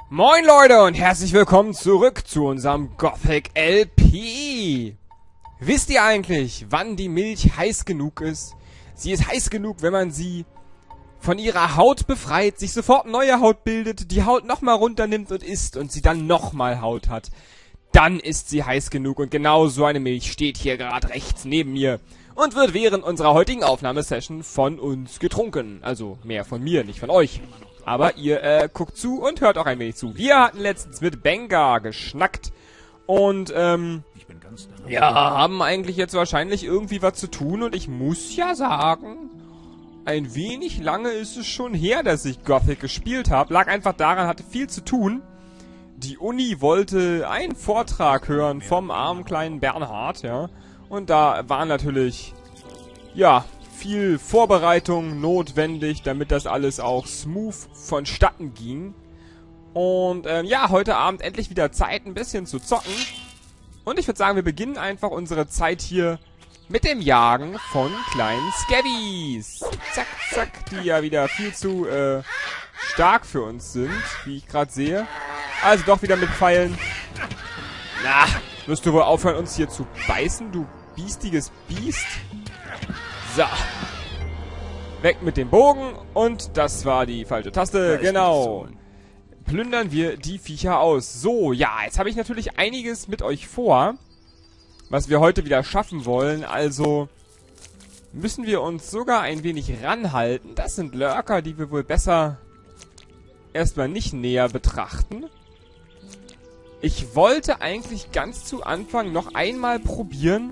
Moin Leute und herzlich willkommen zurück zu unserem Gothic LP. Wisst ihr eigentlich, wann die Milch heiß genug ist? Sie ist heiß genug, wenn man sie von ihrer Haut befreit, sich sofort neue Haut bildet, die Haut nochmal runternimmt und isst und sie dann nochmal Haut hat. Dann ist sie heiß genug und genau so eine Milch steht hier gerade rechts neben mir und wird während unserer heutigen Aufnahmesession von uns getrunken. Also mehr von mir, nicht von euch. Aber ihr guckt zu und hört auch ein wenig zu. Wir hatten letztens mit Benga geschnackt und ja, haben eigentlich jetzt wahrscheinlich irgendwie was zu tun. Und ich muss ja sagen, ein wenig lange ist es schon her, dass ich Gothic gespielt habe. Lag einfach daran, hatte viel zu tun. Die Uni wollte einen Vortrag hören vom armen kleinen Bernhard, ja. Und da war natürlich, ja, viel Vorbereitung notwendig, damit das alles auch smooth vonstatten ging. Und ja, heute Abend endlich wieder Zeit, ein bisschen zu zocken. Und ich würde sagen, wir beginnen einfach unsere Zeit hier mit dem Jagen von kleinen Scabbies. Zack, zack, die ja wieder viel zu stark für uns sind, wie ich gerade sehe. Also doch wieder mit Pfeilen. Na, wirst du wohl aufhören, uns hier zu beißen, du biestiges Biest? So. Weg mit dem Bogen. Und das war die falsche Taste. Genau. Plündern wir die Viecher aus. So, ja, jetzt habe ich natürlich einiges mit euch vor, was wir heute wieder schaffen wollen. Also müssen wir uns sogar ein wenig ranhalten. Das sind Lurker, die wir wohl besser erstmal nicht näher betrachten. Ich wollte eigentlich ganz zu Anfang noch einmal probieren,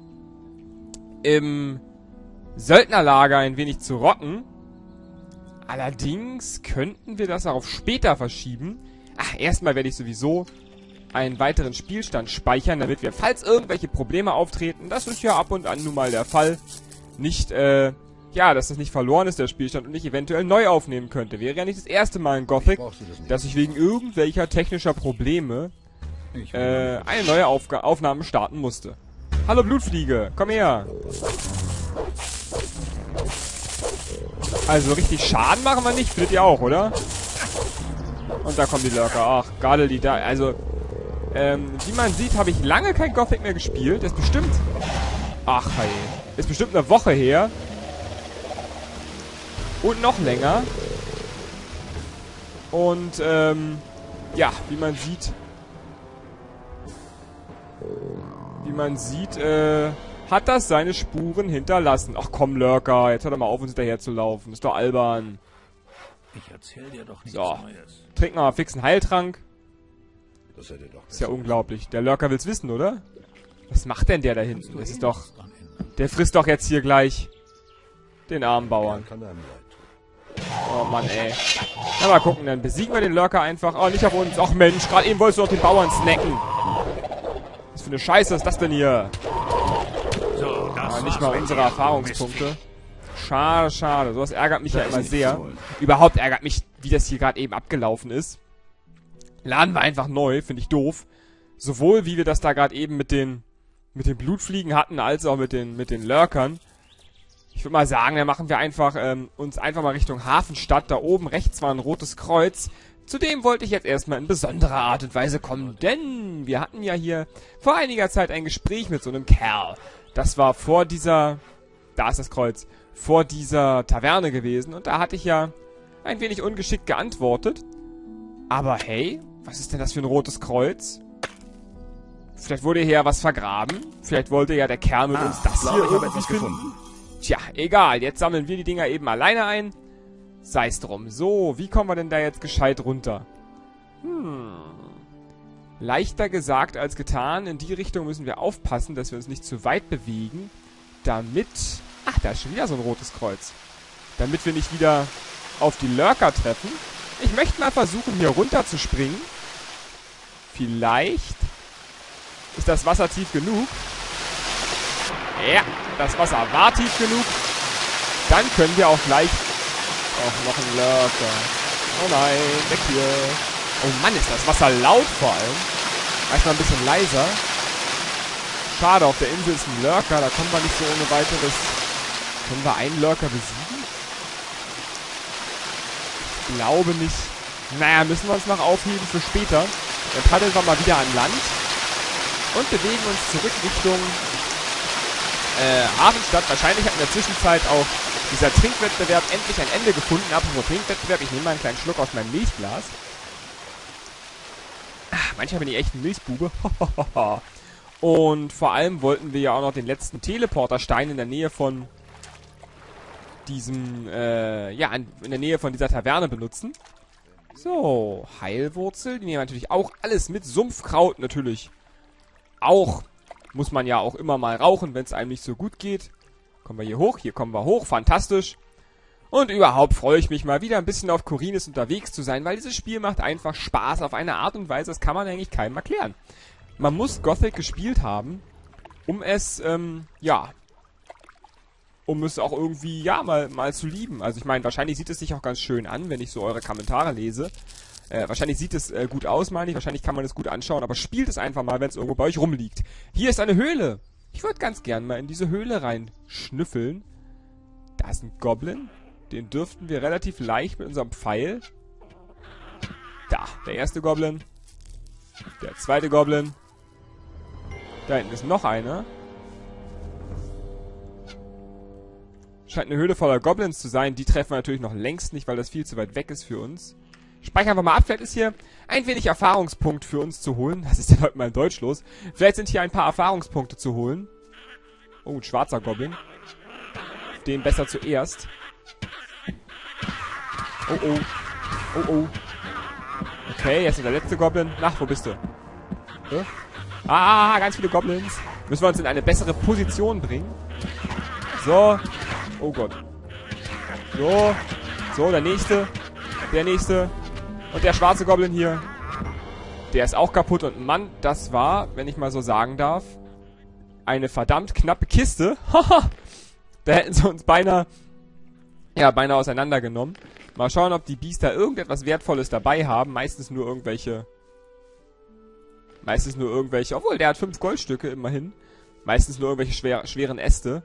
im Söldnerlager ein wenig zu rocken. Allerdings könnten wir das auch auf später verschieben. Ach, erstmal werde ich sowieso einen weiteren Spielstand speichern, damit wir, falls irgendwelche Probleme auftreten, das ist ja ab und an nun mal der Fall, nicht, ja, dass das nicht verloren ist, der Spielstand, und ich eventuell neu aufnehmen könnte. Wäre ja nicht das erste Mal in Gothic, dass ich wegen irgendwelcher technischer Probleme eine neue Aufnahme starten musste. Hallo Blutfliege, komm her. Also richtig Schaden machen wir nicht, findet ihr auch, oder? Und da kommen die Lurker. Ach, gerade die da. Also, wie man sieht, habe ich lange kein Gothic mehr gespielt. Das ist bestimmt... Ach, hey. Ist bestimmt eine Woche her. Und noch länger. Und, ja, wie man sieht... hat das seine Spuren hinterlassen. Ach komm, Lurker, jetzt hör doch mal auf, uns hinterher zu laufen. Ist doch albern. Ich erzähl dir doch nichts So, Neues. trink mal fix einen Heiltrank. Das hätte doch Ist ja unglaublich. Der Lurker will's wissen, oder? Was macht denn der da hinten? Das ist doch... Der frisst doch jetzt hier gleich den armen Bauern. Oh Mann, ey. Na, mal gucken, dann besiegen wir den Lurker einfach. Oh, nicht auf uns. Ach Mensch, gerade eben wolltest du doch den Bauern snacken. Was für eine Scheiße ist das denn hier? So, das Nicht mal unsere Erfahrungspunkte. Schade, schade. Sowas ärgert mich ja immer sehr. Überhaupt ärgert mich, wie das hier gerade eben abgelaufen ist. Laden wir einfach neu, finde ich doof. Sowohl wie wir das da gerade eben mit den Blutfliegen hatten, als auch mit den Lurkern. Ich würde mal sagen, dann machen wir einfach uns einfach mal Richtung Hafenstadt. Da oben rechts war ein rotes Kreuz. Zudem wollte ich jetzt erstmal in besonderer Art und Weise kommen, denn wir hatten ja hier vor einiger Zeit ein Gespräch mit so einem Kerl. Das war vor dieser... Da ist das Kreuz. Vor dieser Taverne gewesen. Und da hatte ich ja ein wenig ungeschickt geantwortet. Aber hey, was ist denn das für ein rotes Kreuz? Vielleicht wurde hier ja was vergraben. Vielleicht wollte ja der Kerl mit uns das hier irgendwie finden. Tja, egal. Jetzt sammeln wir die Dinger eben alleine ein. Sei's drum. So, wie kommen wir denn da jetzt gescheit runter? Leichter gesagt als getan. In die Richtung müssen wir aufpassen, dass wir uns nicht zu weit bewegen. Damit... Ach, da ist schon wieder so ein rotes Kreuz. Damit wir nicht wieder auf die Lurker treffen. Ich möchte mal versuchen, hier runter zu springen. Vielleicht ist das Wasser tief genug. Ja, das Wasser war tief genug. Dann können wir auch gleich... Och, noch ein Lurker. Oh nein, weg hier. Oh Mann, ist das Wasser laut vor allem. Manchmal ein bisschen leiser. Schade, auf der Insel ist ein Lurker. Da kommen wir nicht so ohne weiteres... Können wir einen Lurker besiegen? Ich glaube nicht. Naja, müssen wir uns noch aufheben für später. Dann paddeln wir mal wieder an Land und bewegen uns zurück Richtung Hafenstadt. Wahrscheinlich hat in der Zwischenzeit auch dieser Trinkwettbewerb endlich ein Ende gefunden. Apropos Trinkwettbewerb, ich nehme mal einen kleinen Schluck aus meinem Milchglas. Manchmal bin ich echt ein Milchbube. Und vor allem wollten wir ja auch noch den letzten Teleporterstein in der Nähe von diesem, in der Nähe von dieser Taverne benutzen. So, Heilwurzel. Die nehmen natürlich auch alles mit. Sumpfkraut natürlich auch. Muss man ja auch immer mal rauchen, wenn es einem nicht so gut geht. Kommen wir hier hoch. Hier kommen wir hoch. Fantastisch. Und überhaupt freue ich mich mal wieder ein bisschen auf Khorinis unterwegs zu sein, weil dieses Spiel macht einfach Spaß auf eine Art und Weise, das kann man eigentlich keinem erklären. Man muss Gothic gespielt haben, um es, um es auch irgendwie, mal zu lieben. Also ich meine, wahrscheinlich sieht es sich auch ganz schön an, wenn ich so eure Kommentare lese. Wahrscheinlich sieht es gut aus, meine ich. Wahrscheinlich kann man es gut anschauen, aber spielt es einfach mal, wenn es irgendwo bei euch rumliegt. Hier ist eine Höhle. Ich würde ganz gern mal in diese Höhle reinschnüffeln. Da ist ein Goblin. Den dürften wir relativ leicht mit unserem Pfeil. Da, der erste Goblin. Der zweite Goblin. Da hinten ist noch einer. Scheint eine Höhle voller Goblins zu sein. Die treffen wir natürlich noch längst nicht, weil das viel zu weit weg ist für uns. Speichern wir mal ab. Vielleicht ist hier ein wenig Erfahrungspunkt für uns zu holen. Was ist denn heute mal in Deutsch los? Vielleicht sind hier ein paar Erfahrungspunkte zu holen. Oh, ein schwarzer Goblin. Den besser zuerst. Oh, oh. Oh, oh. Okay, jetzt ist der letzte Goblin. Na, wo bist du? Ah, ganz viele Goblins. Müssen wir uns in eine bessere Position bringen. So. Oh Gott. So. So, der nächste. Der nächste. Und der schwarze Goblin hier. Der ist auch kaputt. Und Mann, das war, wenn ich mal so sagen darf, eine verdammt knappe Kiste. Haha. Da hätten sie uns beinahe auseinandergenommen. Mal schauen, ob die Biester irgendetwas Wertvolles dabei haben. Meistens nur irgendwelche, obwohl, der hat 5 Goldstücke, immerhin. Meistens nur irgendwelche schweren Äste.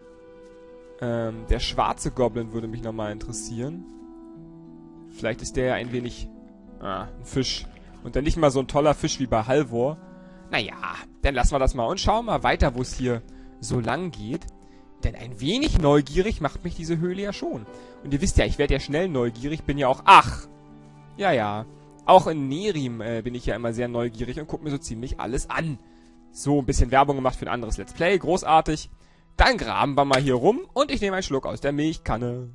Der schwarze Goblin würde mich nochmal interessieren. Vielleicht ist der ja ein wenig, ein Fisch. Und dann nicht mal so ein toller Fisch wie bei Halvor. Naja, dann lassen wir das mal und schauen mal weiter, wo es hier so lang geht. Denn ein wenig neugierig macht mich diese Höhle ja schon. Und ihr wisst ja, ich werde ja schnell neugierig, bin ja auch... Ach! Ja. Auch in Nerim bin ich ja immer sehr neugierig und gucke mir so ziemlich alles an. So, ein bisschen Werbung gemacht für ein anderes Let's Play. Großartig. Dann graben wir mal hier rum und ich nehme einen Schluck aus der Milchkanne.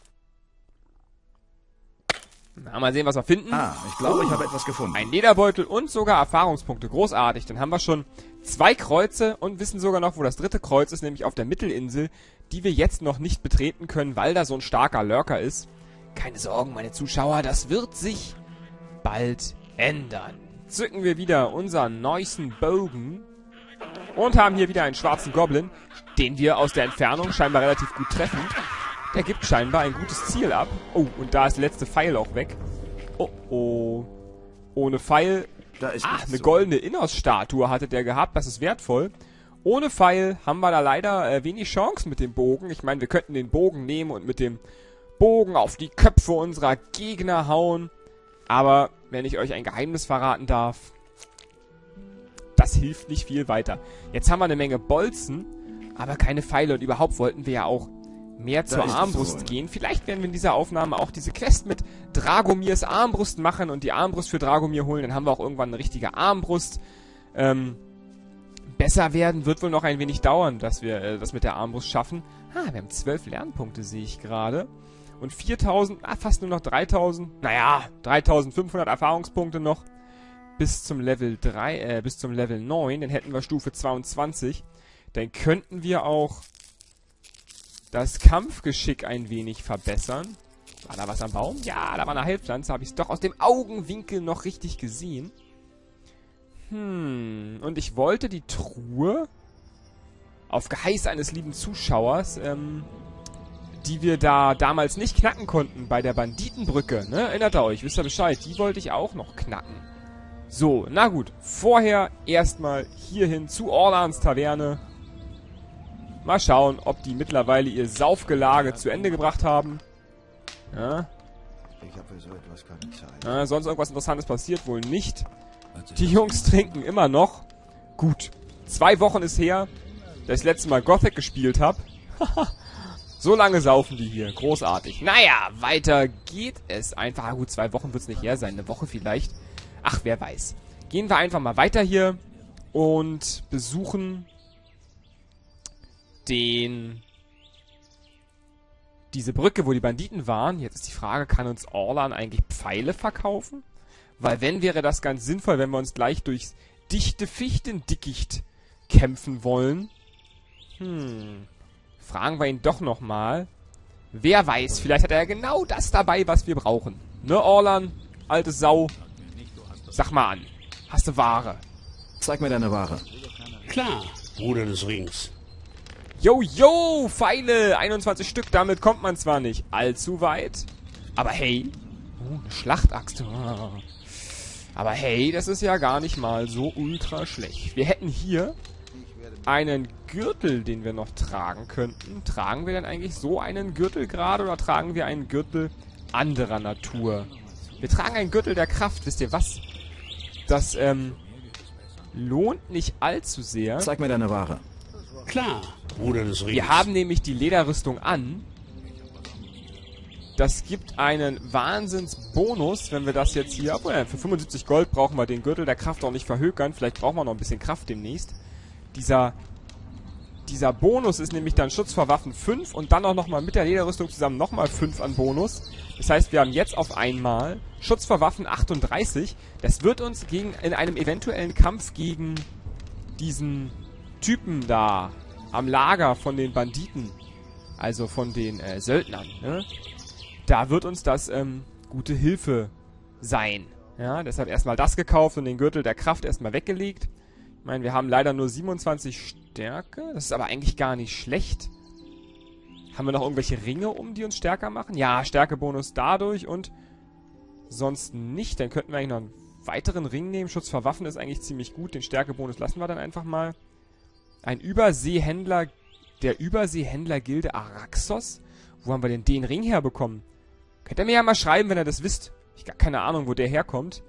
Na, mal sehen, was wir finden. Ich glaube, ich habe etwas gefunden. Ein Lederbeutel und sogar Erfahrungspunkte. Großartig. Dann haben wir schon 2 Kreuze und wissen sogar noch, wo das 3. Kreuz ist, nämlich auf der Mittelinsel, die wir jetzt noch nicht betreten können, weil da so ein starker Lurker ist. Keine Sorgen, meine Zuschauer, das wird sich bald ändern. Zücken wir wieder unseren neuesten Bogen und haben hier wieder einen schwarzen Goblin, den wir aus der Entfernung scheinbar relativ gut treffen. Der gibt scheinbar ein gutes Ziel ab. Oh, und da ist der letzte Pfeil auch weg. Oh, oh. Ohne Pfeil... Da ist eine goldene Innos-Statue hatte der gehabt. Das ist wertvoll. Ohne Pfeil haben wir da leider wenig Chance mit dem Bogen. Ich meine, wir könnten den Bogen nehmen und mit dem Bogen auf die Köpfe unserer Gegner hauen. Aber wenn ich euch ein Geheimnis verraten darf, das hilft nicht viel weiter. Jetzt haben wir eine Menge Bolzen, aber keine Pfeile. Und überhaupt wollten wir ja auch mehr zur Armbrust gehen. Vielleicht werden wir in dieser Aufnahme auch diese Quest mit Dragomirs Armbrust machen und die Armbrust für Dragomir holen. Dann haben wir auch irgendwann eine richtige Armbrust. Besser werden wird wohl noch ein wenig dauern, dass wir das mit der Armbrust schaffen. Wir haben 12 Lernpunkte, sehe ich gerade. Und 4000, fast nur noch 3000. Naja, 3500 Erfahrungspunkte noch. Bis zum Level 9. Dann hätten wir Stufe 22. Dann könnten wir auch das Kampfgeschick ein wenig verbessern. War da was am Baum? Ja, da war eine Heilpflanze. Habe ich es doch aus dem Augenwinkel noch richtig gesehen. Und ich wollte die Truhe auf Geheiß eines lieben Zuschauers, die wir da damals nicht knacken konnten bei der Banditenbrücke, ne? Erinnert ihr euch? Wisst ihr Bescheid? Die wollte ich auch noch knacken. So, na gut. Vorher erstmal hierhin zu Orlans Taverne. Mal schauen, ob die mittlerweile ihr Saufgelage zu Ende gebracht haben. Ja. Ich habe für so etwas keine Zeit. Sonst irgendwas Interessantes passiert wohl nicht. Die Jungs trinken immer noch. Gut. 2 Wochen ist her, dass ich das letzte Mal Gothic gespielt habe. So lange saufen die hier. Großartig. Naja, weiter geht es einfach. Gut, 2 Wochen wird es nicht her sein. Eine Woche vielleicht. Ach, wer weiß. Gehen wir einfach mal weiter hier und besuchen diese Brücke, wo die Banditen waren. Jetzt ist die Frage, kann uns Orlan eigentlich Pfeile verkaufen? Weil wenn, wäre das ganz sinnvoll, wenn wir uns gleich durchs dichte Fichtendickicht kämpfen wollen. Fragen wir ihn doch nochmal. Wer weiß, vielleicht hat er ja genau das dabei, was wir brauchen. Ne, Orlan? Alte Sau. Sag mal an. Hast du Ware? Zeig mir deine Ware. Klar, Bruder des Rings. Yo, Pfeile! 21 Stück, damit kommt man zwar nicht allzu weit. Aber hey. Eine Schlachtaxt. Aber hey, das ist ja gar nicht mal so ultra schlecht. Wir hätten hier einen Gürtel, den wir noch tragen könnten. Tragen wir denn eigentlich so einen Gürtel gerade oder tragen wir einen Gürtel anderer Natur? Wir tragen einen Gürtel der Kraft. Wisst ihr was? Das lohnt nicht allzu sehr. Zeig mir deine Ware. Klar, Bruder des Rings. Wir haben nämlich die Lederrüstung an. Das gibt einen Wahnsinnsbonus, wenn wir das jetzt hier... Obwohl, für 75 Gold brauchen wir den Gürtel der Kraft auch nicht verhökern. Vielleicht brauchen wir noch ein bisschen Kraft demnächst. Dieser Bonus ist nämlich dann Schutz vor Waffen 5 und dann auch nochmal mit der Lederrüstung zusammen nochmal 5 an Bonus. Das heißt, wir haben jetzt auf einmal Schutz vor Waffen 38. Das wird uns in einem eventuellen Kampf gegen diesen Typen da am Lager von den Banditen, also von den Söldnern, ne? Da wird uns das gute Hilfe sein. Ja, deshalb erstmal das gekauft und den Gürtel der Kraft erstmal weggelegt. Ich meine, wir haben leider nur 27 Stärke. Das ist aber eigentlich gar nicht schlecht. Haben wir noch irgendwelche Ringe die uns stärker machen? Ja, Stärkebonus dadurch und sonst nicht. Dann könnten wir eigentlich noch einen weiteren Ring nehmen. Schutz vor Waffen ist eigentlich ziemlich gut. Den Stärkebonus lassen wir dann einfach mal. Ein Überseehändler der Überseehändlergilde Araxos. Wo haben wir denn den Ring herbekommen? Könnt ihr mir ja mal schreiben, wenn ihr das wisst. Ich habe keine Ahnung, wo der herkommt.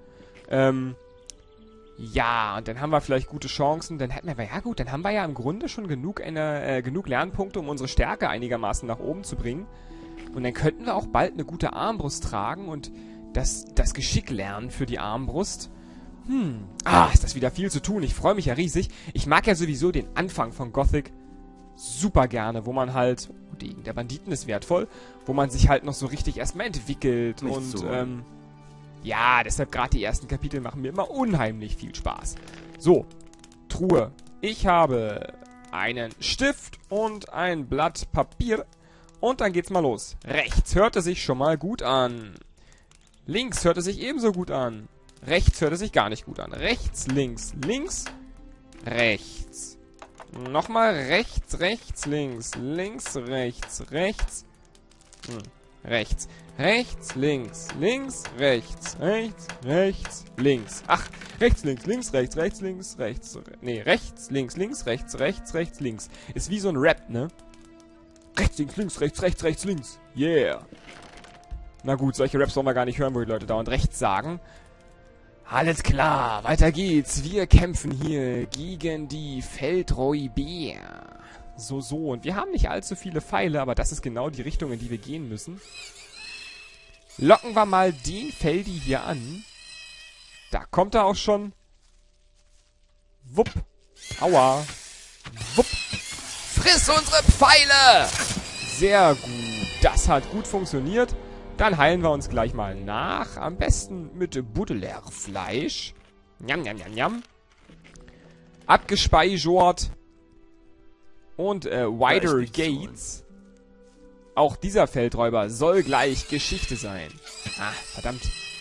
Ja, und dann haben wir vielleicht gute Chancen. Dann hätten wir, ja gut, dann haben wir ja im Grunde schon genug Lernpunkte, um unsere Stärke einigermaßen nach oben zu bringen. Und dann könnten wir auch bald eine gute Armbrust tragen und das Geschick lernen für die Armbrust. Ist das wieder viel zu tun. Ich freue mich ja riesig. Ich mag ja sowieso den Anfang von Gothic super gerne, wo man halt, Degen der Banditen ist wertvoll, wo man sich halt noch so richtig erstmal entwickelt. Nicht und so. ja, deshalb gerade die ersten Kapitel machen mir immer unheimlich viel Spaß. So, Truhe. Ich habe einen Stift und ein Blatt Papier. Und dann geht's mal los. Rechts hört es sich schon mal gut an. Links hört es sich ebenso gut an. Rechts hört es sich gar nicht gut an. Rechts, links, links, rechts. Nochmal rechts, rechts, links, links, rechts, rechts. Rechts. Rechts, links, links, rechts, rechts, rechts, links. Ach, rechts, links, links, rechts, rechts, links, rechts. Nee, rechts, links, links, rechts, rechts, rechts, links. Ist wie so ein Rap, ne? Rechts, links, links, rechts, rechts, rechts, links. Yeah. Na gut, solche Raps wollen wir gar nicht hören, wo die Leute dauernd rechts sagen. Alles klar, weiter geht's. Wir kämpfen hier gegen die Feldräuber. So. Und wir haben nicht allzu viele Pfeile, aber das ist genau die Richtung, in die wir gehen müssen. Locken wir mal den Feldi hier an. Da kommt er auch schon. Wupp. Aua. Wupp. Friss unsere Pfeile! Sehr gut. Das hat gut funktioniert. Dann heilen wir uns gleich mal nach. Am besten mit Baudelaire-Fleisch. Njam, njam, njam, njam. Abgespeichert. Und Wider Gates. Auch dieser Feldräuber soll gleich Geschichte sein. Ah, verdammt.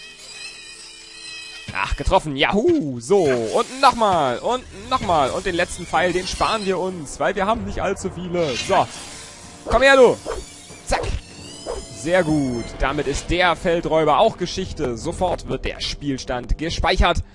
Ach, getroffen. Yahoo! So, und nochmal. Und nochmal. Und den letzten Pfeil, den sparen wir uns, weil wir haben nicht allzu viele. So. Komm her, du. Zack. Sehr gut. Damit ist der Feldräuber auch Geschichte. Sofort wird der Spielstand gespeichert.